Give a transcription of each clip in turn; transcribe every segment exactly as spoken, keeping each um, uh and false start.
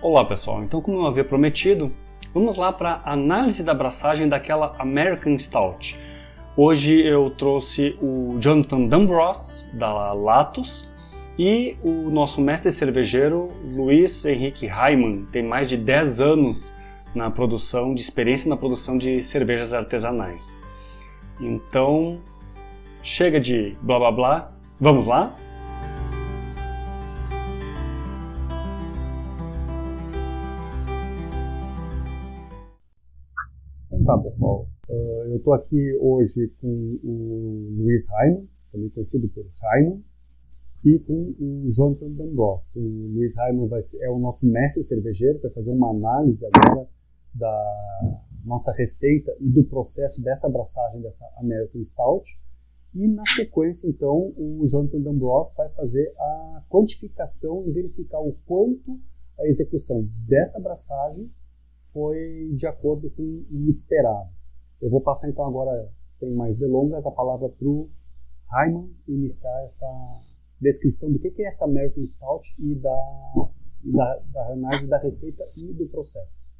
Olá pessoal, então como eu havia prometido, vamos lá para a análise da abraçagem daquela American Stout. Hoje eu trouxe o Jonathan D'Ambros, da Latos, e o nosso mestre cervejeiro Luiz Henrique Heimann, tem mais de dez anos na produção, de experiência na produção de cervejas artesanais. Então, chega de blá blá blá, vamos lá? Então tá pessoal, eu estou aqui hoje com o Luiz Heimann, também conhecido por Heimann, e com o Jonathan D'Ambros. O Luiz Heimann vai ser, é o nosso mestre cervejeiro, vai fazer uma análise agora da nossa receita e do processo dessa abraçagem dessa American Stout. E na sequência, então, o Jonathan D'Ambros vai fazer a quantificação e verificar o quanto a execução desta abraçagem foi de acordo com o esperado. Eu vou passar então agora, sem mais delongas, a palavra para o Heimann iniciar essa descrição do que é essa American Stout e da, e da, da análise da receita e do processo.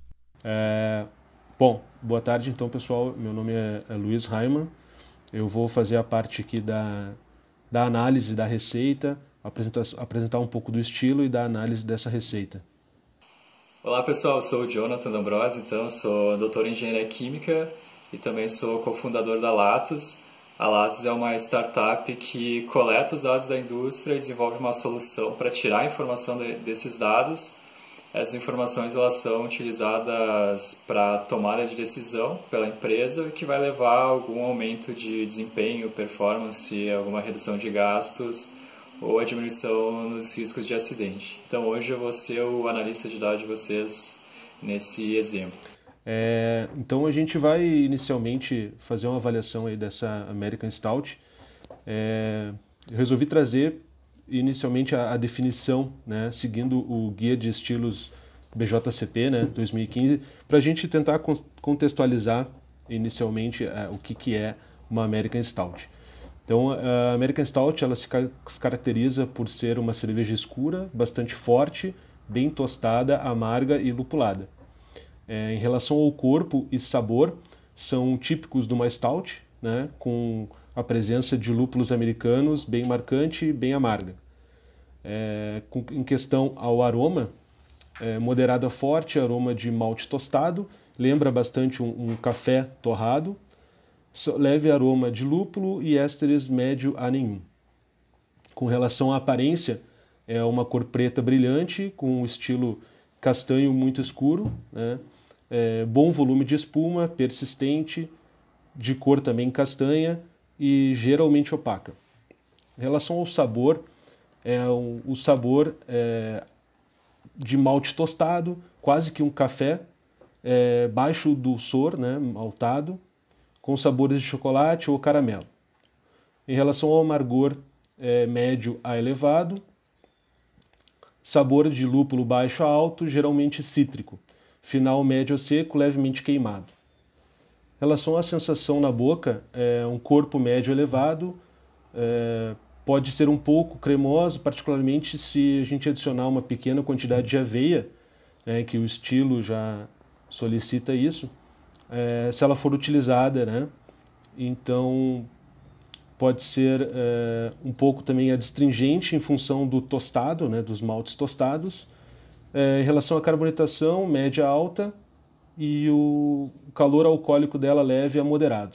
É, bom, boa tarde então pessoal, meu nome é, é Luiz Heimann, eu vou fazer a parte aqui da, da análise da receita, apresentar, apresentar um pouco do estilo e da análise dessa receita. Olá pessoal, eu sou o Jonathan D'Ambros, então sou doutor em engenharia química e também sou cofundador da Latos. A Latos é uma startup que coleta os dados da indústria e desenvolve uma solução para tirar a informação de, desses dados. Essas informações elas são utilizadas para tomada de decisão pela empresa, que vai levar a algum aumento de desempenho, performance, alguma redução de gastos ou a diminuição nos riscos de acidente. Então hoje eu vou ser o analista de dados de vocês nesse exemplo. É, então a gente vai inicialmente fazer uma avaliação aí dessa American Stout. É, eu resolvi trazer inicialmente a, a definição, né, seguindo o Guia de Estilos B J C P, né, dois mil e quinze, para a gente tentar contextualizar inicialmente uh, o que, que é uma American Stout. Então a American Stout ela se caracteriza por ser uma cerveja escura, bastante forte, bem tostada, amarga e lupulada. É, em relação ao corpo e sabor, são típicos de uma Stout, né, com a presença de lúpulos americanos bem marcante e bem amarga. É, com, em questão ao aroma, é, moderado a forte, aroma de malte tostado, lembra bastante um, um café torrado, leve aroma de lúpulo e ésteres médio a nenhum. Com relação à aparência, é uma cor preta brilhante, com um estilo castanho muito escuro, né? É, bom volume de espuma, persistente, de cor também castanha e geralmente opaca. Em relação ao sabor, é um, o sabor é de malte tostado, quase que um café, é, baixo dulçor, né, maltado, com sabores de chocolate ou caramelo. Em relação ao amargor, é médio a elevado, sabor de lúpulo baixo a alto, geralmente cítrico. Final médio a seco, levemente queimado. Em relação à sensação na boca, é um corpo médio elevado, é, pode ser um pouco cremoso, particularmente se a gente adicionar uma pequena quantidade de aveia, né, que o estilo já solicita isso, é, se ela for utilizada, né, então pode ser é, um pouco também adstringente em função do tostado, né, dos maltes tostados. É, em relação à carbonatação, média alta, e o calor alcoólico dela leve a moderado.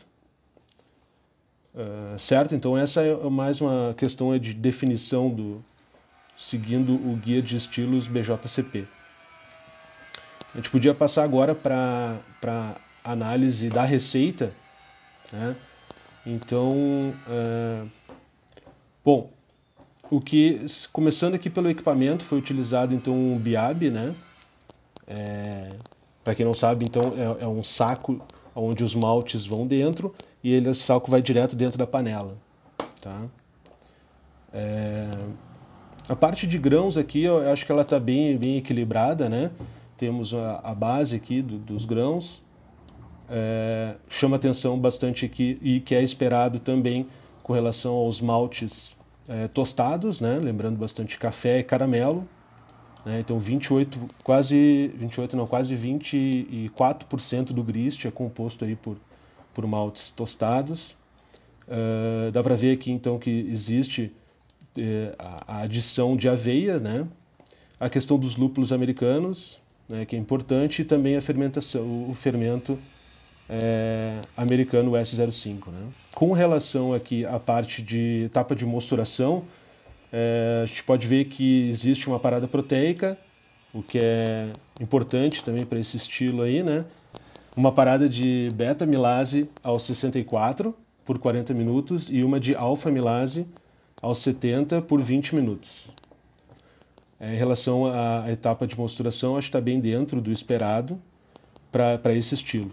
É, certo? Então essa é mais uma questão de definição, do, seguindo o Guia de Estilos B J C P. A gente podia passar agora para a análise da receita, né? Então, é, bom, o que, começando aqui pelo equipamento, foi utilizado então um biabe, né? É, para quem não sabe, então é, é um saco onde os maltes vão dentro e ele, esse saco vai direto dentro da panela, tá? É, a parte de grãos aqui, eu acho que ela está bem, bem equilibrada, né? Temos a, a base aqui do, dos grãos, é, chama atenção bastante aqui e que é esperado também com relação aos maltes é, tostados, né? Lembrando bastante café e caramelo. né? Então vinte e oito, quase vinte e oito não, quase vinte e quatro por cento do grist é composto aí por, por maltes tostados. Uh, dá para ver aqui então que existe eh, a, a adição de aveia, né? A questão dos lúpulos americanos, né, que é importante, e também a fermentação, o, o fermento é, americano S zero cinco. Né? Com relação aqui à parte de etapa de mosturação, é, a gente pode ver que existe uma parada proteica, o que é importante também para esse estilo aí, né? Uma parada de beta-milase aos sessenta e quatro por quarenta minutos e uma de alfa-milase aos setenta por vinte minutos. É, em relação à etapa de mosturação, acho que está bem dentro do esperado para esse estilo.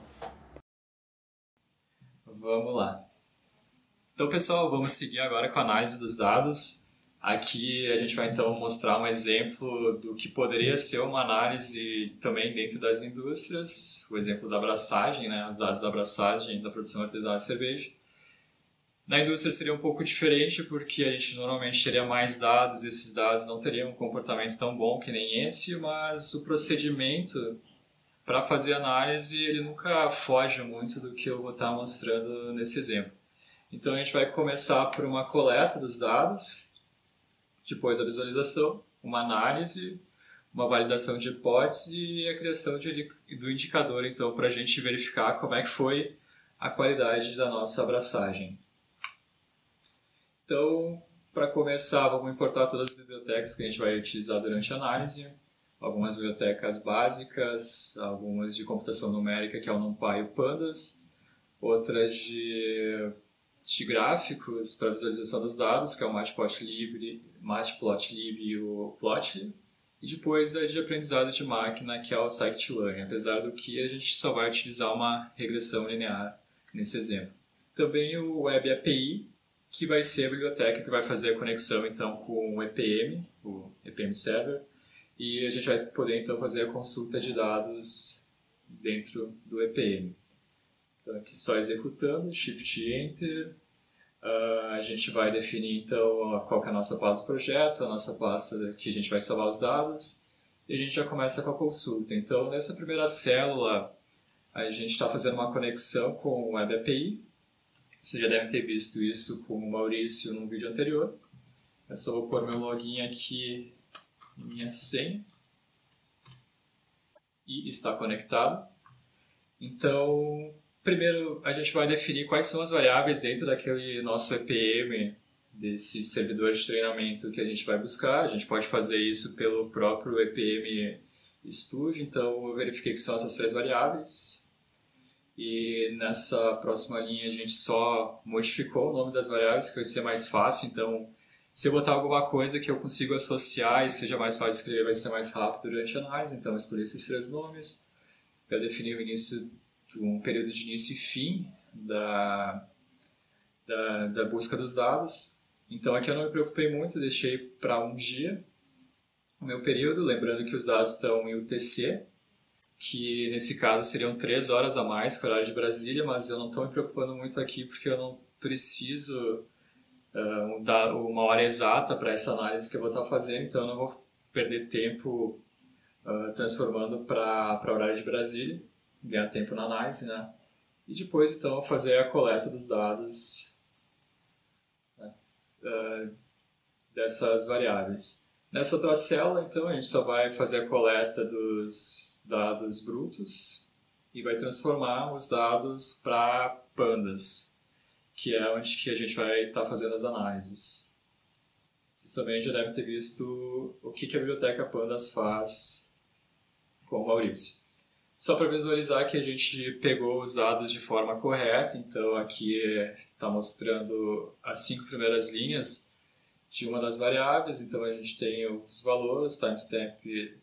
Vamos lá. Então, pessoal, vamos seguir agora com a análise dos dados. Aqui a gente vai então mostrar um exemplo do que poderia ser uma análise também dentro das indústrias, o exemplo da abraçagem, né, os dados da abraçagem da produção artesanal de cerveja. Na indústria seria um pouco diferente, porque a gente normalmente teria mais dados, e esses dados não teriam um comportamento tão bom que nem esse, mas o procedimento para fazer análise ele nunca foge muito do que eu vou estar mostrando nesse exemplo. Então a gente vai começar por uma coleta dos dados, depois a visualização, uma análise, uma validação de hipótese e a criação de, do indicador, então, para a gente verificar como é que foi a qualidade da nossa abraçagem. Então, para começar, vamos importar todas as bibliotecas que a gente vai utilizar durante a análise. Algumas bibliotecas básicas, algumas de computação numérica, que é o NumPy e o Pandas, outras de, de gráficos para visualização dos dados, que é o Matplotlib, Matplotlib e o Plotly, e depois a de aprendizado de máquina, que é o Scikit-learn, apesar do que a gente só vai utilizar uma regressão linear nesse exemplo. Também o Web A P I, que vai ser a biblioteca que vai fazer a conexão então com o E P M, o E P M Server, e a gente vai poder então fazer a consulta de dados dentro do E P M. Então aqui só executando, Shift Enter, uh, a gente vai definir então qual que é a nossa pasta do projeto, a nossa pasta que a gente vai salvar os dados, e a gente já começa com a consulta. Então nessa primeira célula a gente está fazendo uma conexão com o Web A P I. Você já deve ter visto isso com o Maurício no vídeo anterior. Eu só vou pôr meu login aqui, minha senha, e está conectado. Então, primeiro a gente vai definir quais são as variáveis dentro daquele nosso E P M, desse servidor de treinamento que a gente vai buscar. A gente pode fazer isso pelo próprio E P M Studio, então eu verifiquei que são essas três variáveis. E nessa próxima linha a gente só modificou o nome das variáveis, que vai ser mais fácil. Então, se eu botar alguma coisa que eu consigo associar e seja mais fácil de escrever, vai ser mais rápido durante a análise. Então, eu escolhi esses três nomes para definir o início, um período de início e fim da, da, da busca dos dados. Então, aqui eu não me preocupei muito, deixei para um dia o meu período, lembrando que os dados estão em U T C, que nesse caso seriam três horas a mais que o horário de Brasília, mas eu não estou me preocupando muito aqui porque eu não preciso uh, dar uma hora exata para essa análise que eu vou estar fazendo, então eu não vou perder tempo uh, transformando para horário de Brasília, ganhar tempo na análise, né? E depois então fazer a coleta dos dados, né, uh, dessas variáveis. Nessa outra célula, então, a gente só vai fazer a coleta dos dados brutos e vai transformar os dados para pandas, que é onde que a gente vai estar fazendo as análises. Vocês também já devem ter visto o que, que a biblioteca Pandas faz com o Maurício. Só para visualizar que a gente pegou os dados de forma correta, então aqui está mostrando as cinco primeiras linhas de uma das variáveis, então a gente tem os valores, timestamp,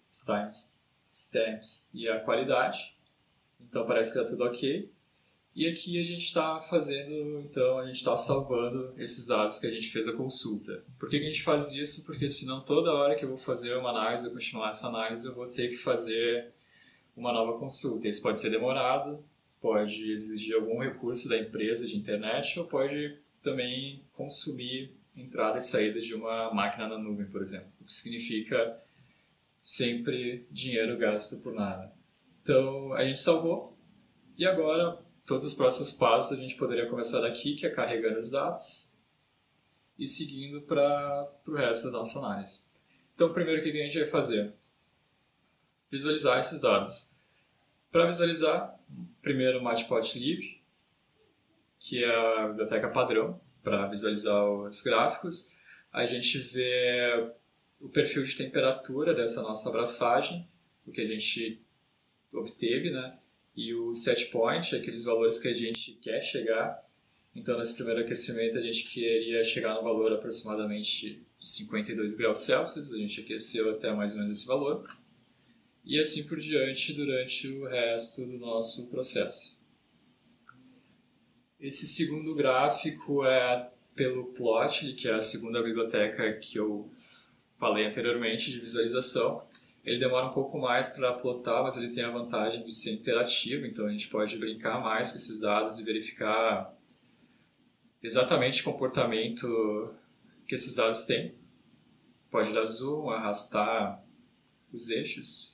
timestamps e a qualidade. Então parece que está tudo ok. E aqui a gente está fazendo, então a gente está salvando esses dados que a gente fez a consulta. Por que que a gente faz isso? Porque senão toda hora que eu vou fazer uma análise, eu continuar essa análise, eu vou ter que fazer uma nova consulta. Isso pode ser demorado, pode exigir algum recurso da empresa de internet ou pode também consumir entrada e saída de uma máquina na nuvem, por exemplo. O que significa sempre dinheiro gasto por nada. Então, a gente salvou e agora todos os próximos passos a gente poderia começar daqui, que é carregando os dados e seguindo para o resto da nossa análise. Então, primeiro o que a gente vai fazer? Visualizar esses dados. Para visualizar, primeiro o Matplotlib, que é a biblioteca padrão para visualizar os gráficos. A gente vê o perfil de temperatura dessa nossa abraçagem, o que a gente obteve, né? E o set point, aqueles valores que a gente quer chegar. Então, nesse primeiro aquecimento, a gente queria chegar no valor aproximadamente de cinquenta e dois graus Celsius. A gente aqueceu até mais ou menos esse valor. E assim por diante durante o resto do nosso processo. Esse segundo gráfico é pelo Plotly, que é a segunda biblioteca que eu falei anteriormente de visualização. Ele demora um pouco mais para plotar, mas ele tem a vantagem de ser interativo, então a gente pode brincar mais com esses dados e verificar exatamente o comportamento que esses dados têm. Pode dar zoom, arrastar os eixos.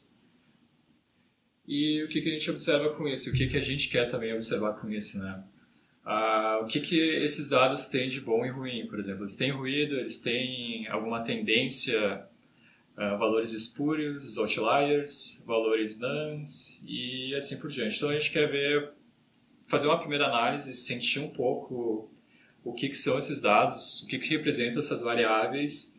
E o que, que a gente observa com isso? O que, que a gente quer também observar com isso, né? Ah, o que, que esses dados têm de bom e ruim, por exemplo? Eles têm ruído, eles têm alguma tendência, ah, valores espúrios, os outliers, valores nuns e assim por diante. Então a gente quer ver, fazer uma primeira análise, sentir um pouco o que, que são esses dados, o que, que representam essas variáveis,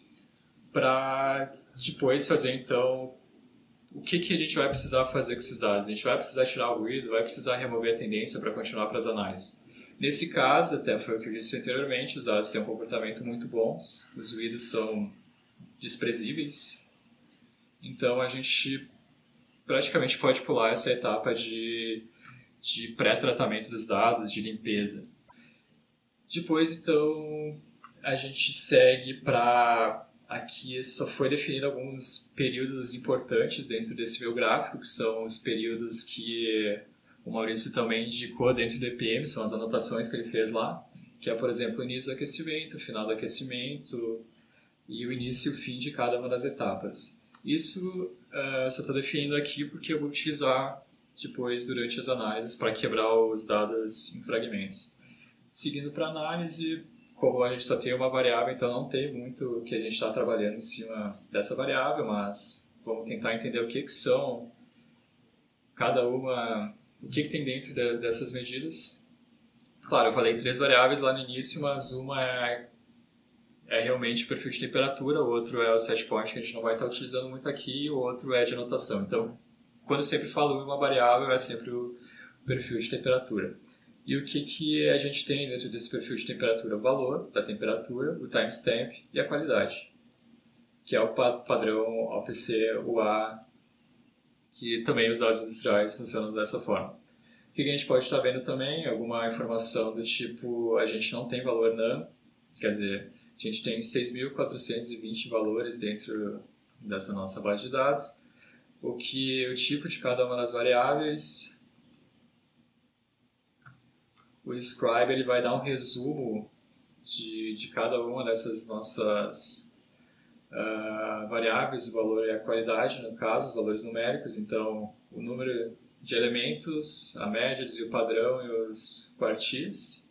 para depois fazer então o que, que a gente vai precisar fazer com esses dados. A gente vai precisar tirar o ruído, vai precisar remover a tendência para continuar para as análises. Nesse caso, até foi o que eu disse anteriormente, os dados têm um comportamento muito bom, os ruídos são desprezíveis, então a gente praticamente pode pular essa etapa de, de pré-tratamento dos dados, de limpeza. Depois, então, a gente segue para... Aqui só foi definido alguns períodos importantes dentro desse meu gráfico, que são os períodos que o Maurício também indicou dentro do E P M, são as anotações que ele fez lá, que é, por exemplo, o início do aquecimento, o final do aquecimento e o início e o fim de cada uma das etapas. Isso uh, só estou definindo aqui porque eu vou utilizar depois durante as análises para quebrar os dados em fragmentos. Seguindo para a análise, como a gente só tem uma variável, então não tem muito que a gente está trabalhando em cima dessa variável, mas vamos tentar entender o que, que são cada uma, o que, que tem dentro de, dessas medidas. Claro, eu falei três variáveis lá no início, mas uma é, é realmente o perfil de temperatura, o outro é o set point, que a gente não vai estar utilizando muito aqui, e o outro é de anotação. Então, quando eu sempre falo uma variável, é sempre o perfil de temperatura. E o que, que a gente tem dentro desse perfil de temperatura? O valor da temperatura, o timestamp e a qualidade, que é o padrão O P C U A, que também os dados industriais funcionam dessa forma. O que a gente pode estar vendo também? Alguma informação do tipo, a gente não tem valor num, quer dizer, a gente tem seis mil quatrocentos e vinte valores dentro dessa nossa base de dados, o que o tipo de cada uma das variáveis. O Scribe ele vai dar um resumo de, de cada uma dessas nossas uh, variáveis, o valor e a qualidade, no caso, os valores numéricos. Então, o número de elementos, a média e o padrão e os quartis.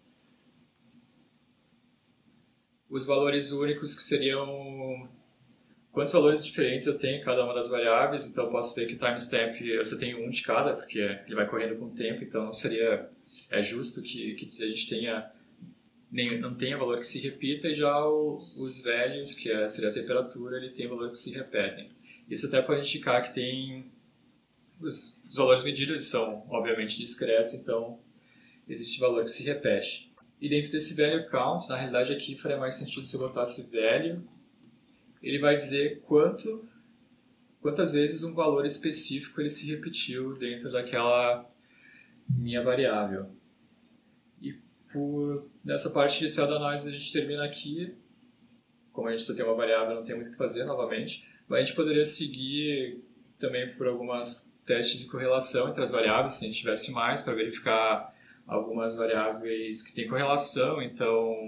Os valores únicos, que seriam quantos valores diferentes eu tenho em cada uma das variáveis. Então eu posso ver que o timestamp eu só tenho um de cada, porque ele vai correndo com o tempo, então seria, é justo que, que a gente tenha, nem, não tenha valor que se repita, e já o, os values, que é, seria a temperatura, ele tem valor que se repetem. Isso até pode indicar que tem os, os valores medidos são obviamente discretos, então existe valor que se repete. E dentro desse value count, na realidade aqui faria mais sentido se eu botasse value. Ele vai dizer quanto, quantas vezes um valor específico ele se repetiu dentro daquela minha variável. E por, nessa parte inicial da análise a gente termina aqui. Como a gente só tem uma variável, não tem muito o que fazer novamente. Mas a gente poderia seguir também por algumas testes de correlação entre as variáveis, se a gente tivesse mais, para verificar algumas variáveis que têm correlação. Então,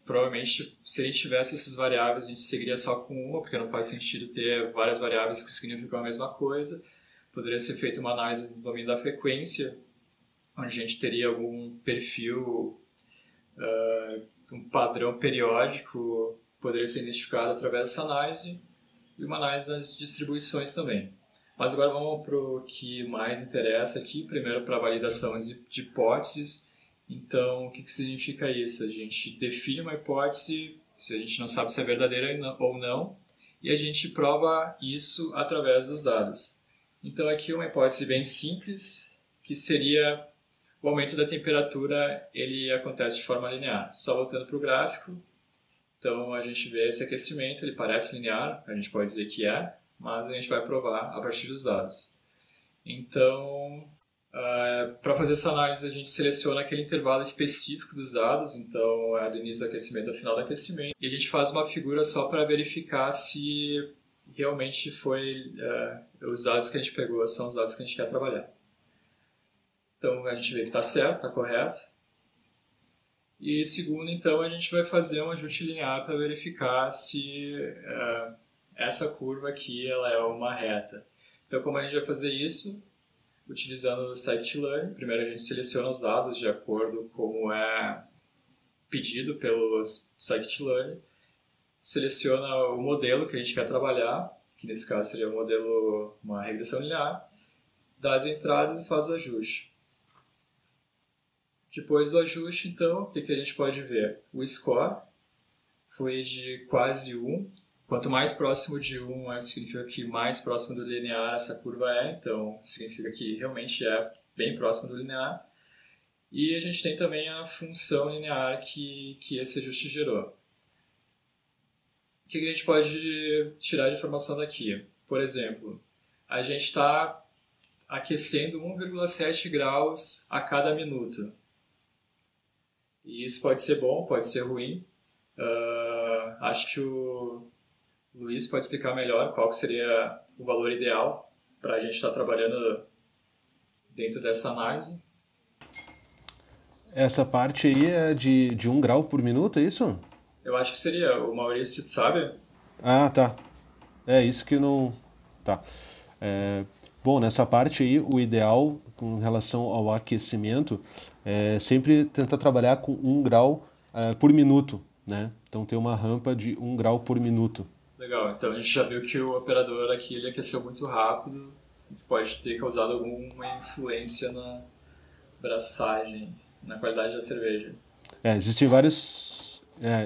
provavelmente, se a gente tivesse essas variáveis, a gente seguiria só com uma, porque não faz sentido ter várias variáveis que significam a mesma coisa. Poderia ser feita uma análise no domínio da frequência, onde a gente teria algum perfil, uh, um padrão periódico, poderia ser identificado através dessa análise, e uma análise das distribuições também. Mas agora vamos para o que mais interessa aqui, primeiro para a validação de hipóteses. Então, o que, que significa isso? A gente define uma hipótese, se a gente não sabe se é verdadeira ou não, e a gente prova isso através dos dados. Então, aqui uma hipótese bem simples, que seria o aumento da temperatura, ele acontece de forma linear. Só voltando para o gráfico, então a gente vê esse aquecimento, ele parece linear, a gente pode dizer que é, mas a gente vai provar a partir dos dados. Então, uh, para fazer essa análise, a gente seleciona aquele intervalo específico dos dados, então é do início do aquecimento ao final do aquecimento, e a gente faz uma figura só para verificar se realmente foi uh, os dados que a gente pegou são os dados que a gente quer trabalhar. Então, a gente vê que está certo, está correto. E segundo, então, a gente vai fazer um ajuste linear para verificar se uh, essa curva aqui ela é uma reta. Então, como a gente vai fazer isso? Utilizando o scikit-learn. Primeiro a gente seleciona os dados de acordo com como é pedido pelo scikit-learn. Seleciona o modelo que a gente quer trabalhar, que nesse caso seria o modelo, uma regressão linear. Dá as entradas e faz o ajuste. Depois do ajuste, então, o que, que a gente pode ver? O score foi de quase um. Quanto mais próximo de um, significa que mais próximo do linear essa curva é. Então, significa que realmente é bem próximo do linear. E a gente tem também a função linear que, que esse ajuste gerou. O que, que a gente pode tirar de informação daqui? Por exemplo, a gente está aquecendo um vírgula sete graus a cada minuto. E isso pode ser bom, pode ser ruim. Uh, acho que o Luiz pode explicar melhor qual que seria o valor ideal para a gente estar trabalhando dentro dessa análise. Essa parte aí é de, de um grau por minuto, é isso? Eu acho que seria. O Maurício sabe? Ah, tá. É isso que não... Tá. É... Bom, nessa parte aí, o ideal com relação ao aquecimento é sempre tentar trabalhar com um grau uh, por minuto, né? Então tem uma rampa de um grau por minuto. Legal, então a gente já viu que o operador aqui ele aqueceu muito rápido, pode ter causado alguma influência na braçagem, na qualidade da cerveja. É, existem vários... É,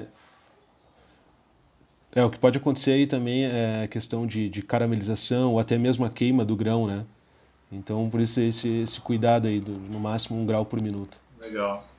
É, o que pode acontecer aí também é a questão de, de caramelização ou até mesmo a queima do grão, né? Então, por isso esse, esse cuidado aí, do, no máximo um grau por minuto. Legal.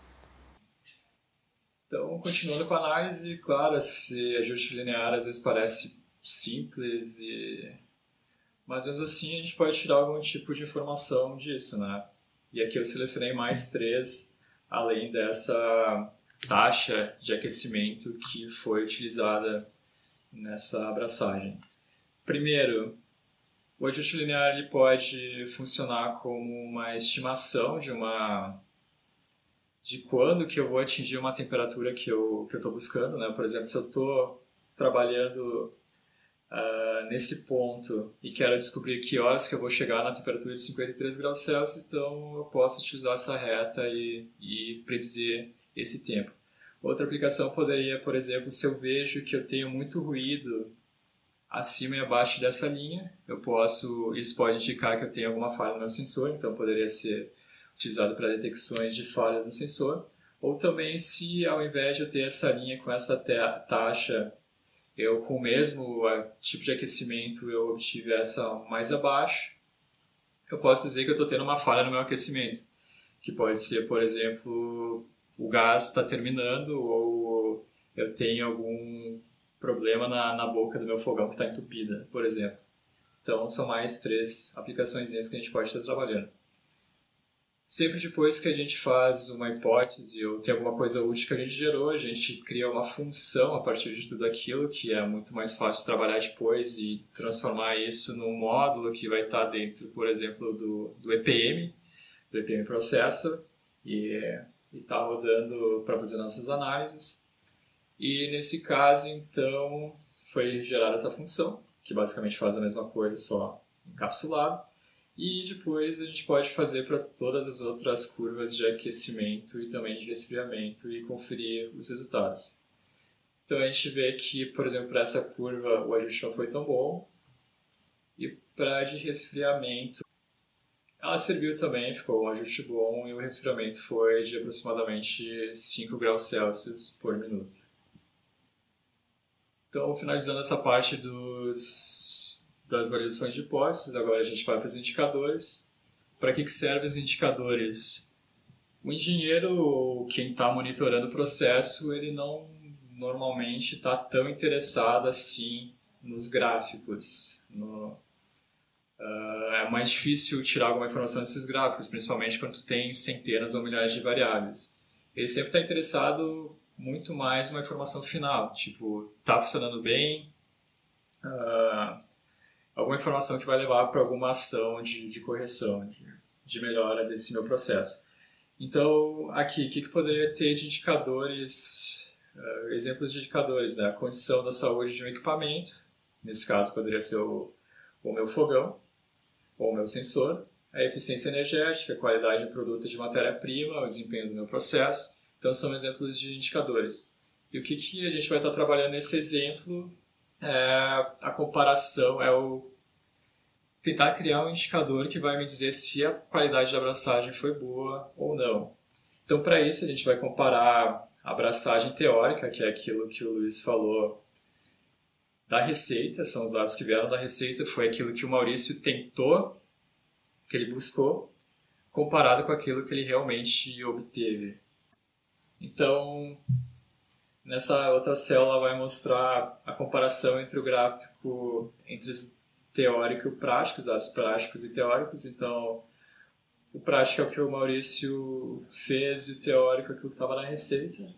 Então, continuando com a análise, claro, esse ajuste linear às vezes parece simples, e... mas mesmo assim a gente pode tirar algum tipo de informação disso, né? E aqui eu selecionei mais três, além dessa taxa de aquecimento que foi utilizada nessa abraçagem. Primeiro, o ajuste linear ele pode funcionar como uma estimação de uma de quando que eu vou atingir uma temperatura que eu que eu estou buscando, né? Por exemplo, se eu estou trabalhando uh, nesse ponto e quero descobrir que horas que eu vou chegar na temperatura de cinquenta e três graus Celsius, então eu posso utilizar essa reta e, e predizer esse tempo. Outra aplicação poderia, por exemplo, se eu vejo que eu tenho muito ruído acima e abaixo dessa linha, eu posso, isso pode indicar que eu tenho alguma falha no meu sensor, então poderia ser utilizado para detecções de falhas no sensor. Ou também se ao invés de eu ter essa linha com essa taxa, eu com o mesmo tipo de aquecimento eu obtive essa mais abaixo, eu posso dizer que eu estou tendo uma falha no meu aquecimento, que pode ser, por exemplo, o gás está terminando ou eu tenho algum problema na, na boca do meu fogão que está entupida, por exemplo. Então, são mais três aplicações que a gente pode estar trabalhando. Sempre depois que a gente faz uma hipótese ou tem alguma coisa útil que a gente gerou, a gente cria uma função a partir de tudo aquilo, que é muito mais fácil de trabalhar depois e transformar isso num módulo que vai estar dentro, por exemplo, do, do E P M, do E P M Processor, e está rodando para fazer nossas análises. E nesse caso, então, foi gerada essa função, que basicamente faz a mesma coisa, só encapsulado. E depois a gente pode fazer para todas as outras curvas de aquecimento e também de resfriamento e conferir os resultados. Então a gente vê que, por exemplo, para essa curva o ajuste não foi tão bom. E para a de resfriamento, ela serviu também, ficou um ajuste bom e o resfriamento foi de aproximadamente cinco graus Celsius por minuto. Então, finalizando essa parte dos, das validações de hipóteses, agora a gente vai para os indicadores. Para que, que servem os indicadores? O engenheiro, ou quem está monitorando o processo, ele não normalmente está tão interessado assim nos gráficos. No, uh, é mais difícil tirar alguma informação desses gráficos, principalmente quando tu tem centenas ou milhares de variáveis. Ele sempre está interessado muito mais numa informação final, tipo, está funcionando bem, uh, alguma informação que vai levar para alguma ação de, de correção, de, de melhora desse meu processo. Então, aqui, o que, que poderia ter de indicadores, uh, exemplos de indicadores, né? A condição da saúde de um equipamento, nesse caso poderia ser o, o meu fogão, ou o meu sensor, a eficiência energética, a qualidade do produto de matéria-prima, o desempenho do meu processo. Então, são exemplos de indicadores. E o que, que a gente vai estar trabalhando nesse exemplo é a comparação, é o tentar criar um indicador que vai me dizer se a qualidade da abraçagem foi boa ou não. Então, para isso, a gente vai comparar a abraçagem teórica, que é aquilo que o Luiz falou da receita, são os dados que vieram da receita, foi aquilo que o Maurício tentou, que ele buscou, comparado com aquilo que ele realmente obteve. Então, nessa outra célula vai mostrar a comparação entre o gráfico entre teórico e o prático, os dados práticos e teóricos. Então, o prático é o que o Maurício fez e o teórico é aquilo que estava na receita.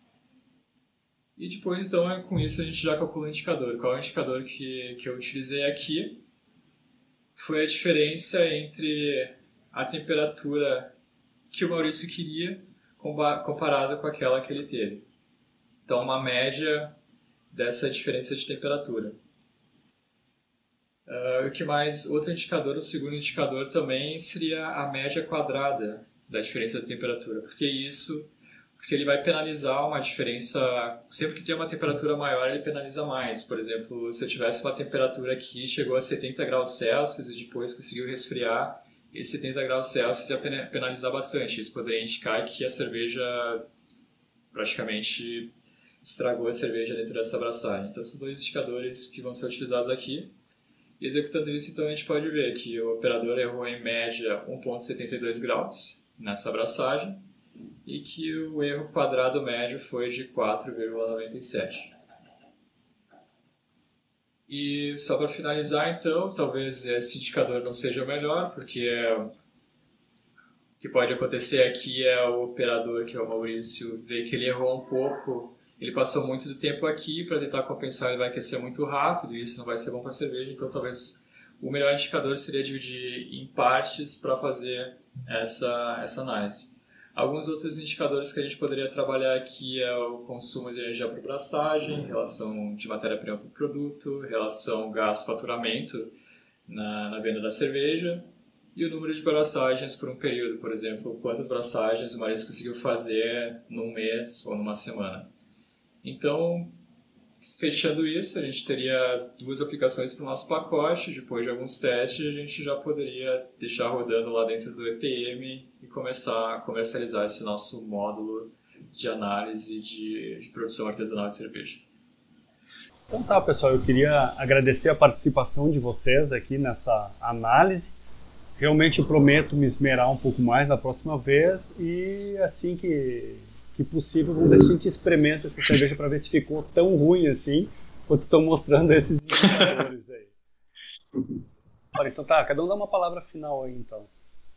E depois, então, com isso a gente já calcula o indicador. Qual é o indicador que, que eu utilizei aqui? Foi a diferença entre a temperatura que o Maurício queria comparado com aquela que ele teve. Então, uma média dessa diferença de temperatura. Uh, o que mais? Outro indicador, o segundo indicador também seria a média quadrada da diferença de temperatura, porque isso, porque ele vai penalizar uma diferença, sempre que tem uma temperatura maior ele penaliza mais. Por exemplo, se eu tivesse uma temperatura aqui, chegou a setenta graus Celsius e depois conseguiu resfriar, esse setenta graus Celsius ia penalizar bastante. Isso poderia indicar que a cerveja praticamente estragou a cerveja dentro dessa abraçagem. Então, são dois indicadores que vão ser utilizados aqui. E executando isso, então, a gente pode ver que o operador errou em média um vírgula setenta e dois graus nessa abraçagem e que o erro quadrado médio foi de quatro vírgula noventa e sete. E só para finalizar, então, talvez esse indicador não seja o melhor, porque é, o que pode acontecer aqui é o operador, que é o Maurício, ver que ele errou um pouco, ele passou muito do tempo aqui, para tentar compensar ele vai aquecer muito rápido, e isso não vai ser bom para a cerveja, então talvez o melhor indicador seria dividir em partes para fazer essa, essa análise. Alguns outros indicadores que a gente poderia trabalhar aqui é o consumo de energia por abraçagem, relação de matéria-prima para o produto, relação gás-faturamento na, na venda da cerveja e o número de abraçagens por um período, por exemplo, quantas abraçagens o Maurício conseguiu fazer num mês ou numa semana. Então, fechando isso, a gente teria duas aplicações para o nosso pacote. Depois de alguns testes, a gente já poderia deixar rodando lá dentro do E P M e começar a comercializar esse nosso módulo de análise de, de produção artesanal de cerveja. Então tá, pessoal, eu queria agradecer a participação de vocês aqui nessa análise. Realmente prometo me esmerar um pouco mais na próxima vez e assim que... que possível, vamos ver se a gente experimenta essa cerveja para ver se ficou tão ruim assim quanto estão mostrando esses indicadores aí. Olha, então tá, cada um dá uma palavra final aí então.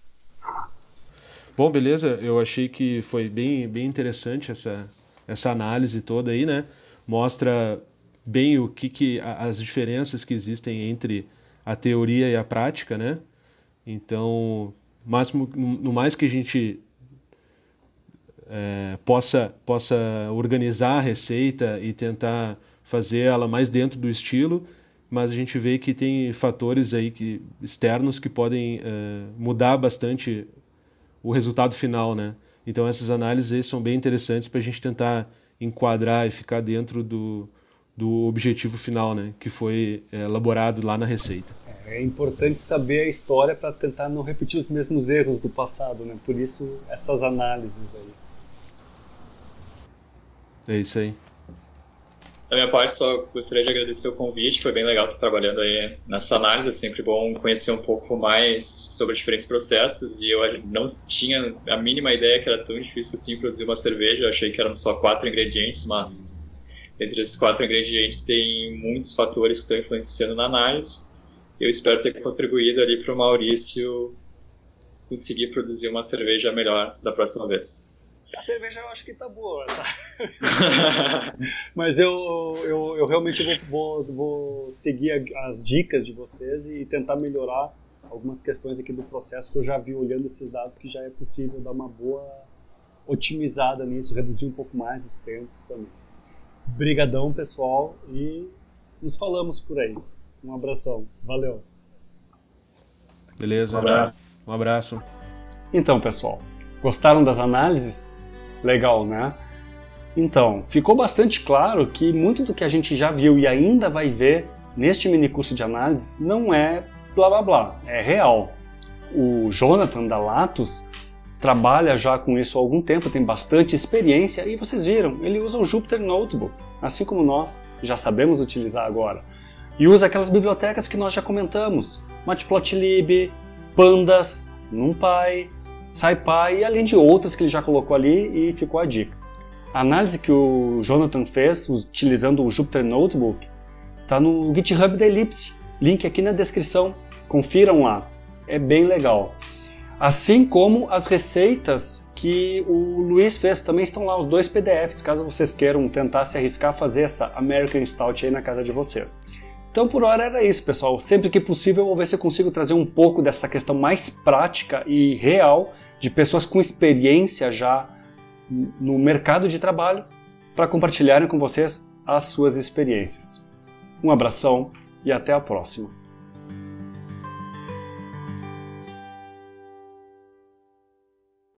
Bom, beleza, eu achei que foi bem, bem interessante essa, essa análise toda aí, né? Mostra bem o que, que as diferenças que existem entre a teoria e a prática, né? Então, máximo, no mais que a gente é, possa, possa organizar a receita e tentar fazer ela mais dentro do estilo, mas a gente vê que tem fatores aí que, externos que podem é, mudar bastante o resultado final, né? Então essas análises aí são bem interessantes para a gente tentar enquadrar e ficar dentro do, do objetivo final, né? Que foi é, elaborado lá na receita. É importante saber a história para tentar não repetir os mesmos erros do passado, né? Por isso essas análises aí. É isso aí. Da minha parte, só gostaria de agradecer o convite, foi bem legal estar trabalhando aí nessa análise, é sempre bom conhecer um pouco mais sobre diferentes processos, e eu não tinha a mínima ideia que era tão difícil assim produzir uma cerveja, eu achei que eram só quatro ingredientes, mas entre esses quatro ingredientes tem muitos fatores que estão influenciando na análise. Eu espero ter contribuído ali para o Maurício conseguir produzir uma cerveja melhor da próxima vez. A cerveja eu acho que tá boa, tá? Mas eu, eu, eu realmente vou, vou, vou seguir as dicas de vocês e tentar melhorar algumas questões aqui do processo que eu já vi olhando esses dados, que já é possível dar uma boa otimizada nisso, reduzir um pouco mais os tempos também. Brigadão, pessoal, e nos falamos por aí. Um abração. Valeu. Beleza. Um abraço. Um abraço. Então, pessoal, gostaram das análises? Legal, né? Então, ficou bastante claro que muito do que a gente já viu e ainda vai ver neste mini curso de análise não é blá blá blá, é real. O Jonathan da Latos trabalha já com isso há algum tempo, tem bastante experiência e vocês viram, ele usa o Jupyter Notebook, assim como nós já sabemos utilizar agora. E usa aquelas bibliotecas que nós já comentamos, Matplotlib, Pandas, NumPy, SciPy e além de outras que ele já colocou ali e ficou a dica. A análise que o Jonathan fez utilizando o Jupyter Notebook está no GitHub da Ellipse, link aqui na descrição, confiram lá, é bem legal. Assim como as receitas que o Luiz fez, também estão lá os dois P D Fs, caso vocês queiram tentar se arriscar a fazer essa American Stout aí na casa de vocês. Então por hora era isso, pessoal. Sempre que possível eu vou ver se eu consigo trazer um pouco dessa questão mais prática e real de pessoas com experiência já no mercado de trabalho para compartilharem com vocês as suas experiências. Um abração e até a próxima.